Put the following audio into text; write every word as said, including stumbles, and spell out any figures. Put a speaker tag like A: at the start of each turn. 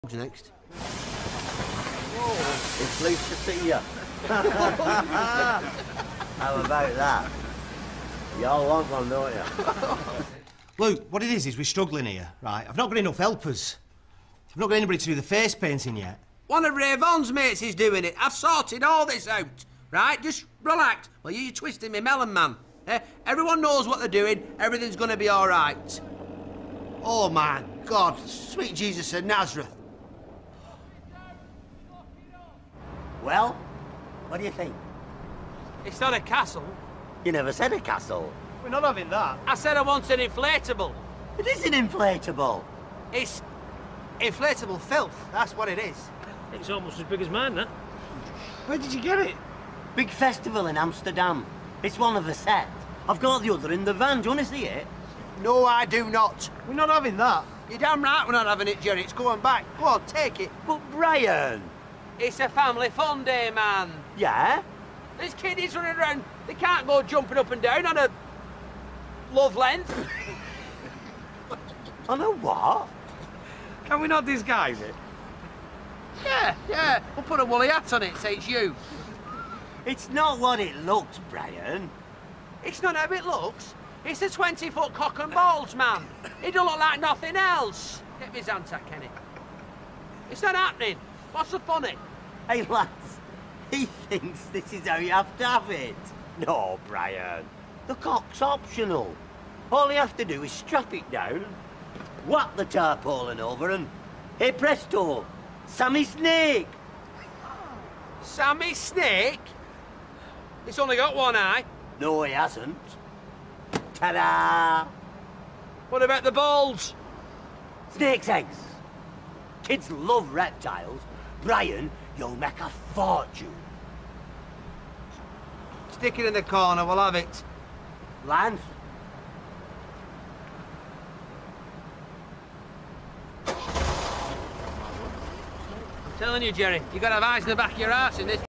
A: Who's next?
B: Oh, it's pleased to see you. How about that? You all want one, don't you?
A: Luke, what it is is we're struggling here, right? I've not got enough helpers. I've not got anybody to do the face painting yet.
C: One of Ray Vaughan's mates is doing it. I've sorted all this out, right? Just relax. Well, you're twisting me melon, man. Eh? Everyone knows what they're doing. Everything's going to be all right.
A: Oh, my God. Sweet Jesus of Nazareth.
B: Well, what do you think?
C: It's not a castle.
B: You never said a castle.
A: We're not having that.
C: I said I want an inflatable.
B: It is an inflatable.
C: It's...
A: Inflatable filth, that's what it is.
D: It's almost as big as mine, that.
A: Where did you get it?
B: Big festival in Amsterdam. It's one of a set. I've got the other in the van. Do you want to see it?
A: No, I do not. We're not having that.
C: You're damn right we're not having it, Jerry. It's going back. Go on, take it.
B: But Brian!
C: It's a family fun day, man.
B: Yeah?
C: There's kiddies running around. They can't go jumping up and down on a... love length.
B: On a what?
D: Can we not disguise it?
C: Yeah, yeah. We'll put a woolly hat on it, say it's you.
B: It's not what it looks, Brian.
C: It's not how it looks. It's a twenty-foot cock and balls, man. It don't look like nothing else. Get me Zantac, Kenny. It's not happening. What's the funny?
B: Hey, lads, he thinks this is how you have to have it. No, Brian. The cock's optional. All you have to do is strap it down, whap the tarpaulin over, and hey presto, Sammy Snake.
C: Sammy Snake? It's only got one eye.
B: No, he hasn't. Ta-da!
C: What about the balls?
B: Snake's eggs. Kids love reptiles. Brian, you'll make a fortune.
C: Stick it in the corner, we'll have it.
B: Lance?
C: I'm telling you, Jerry, you gotta have eyes in the back of your arse in this.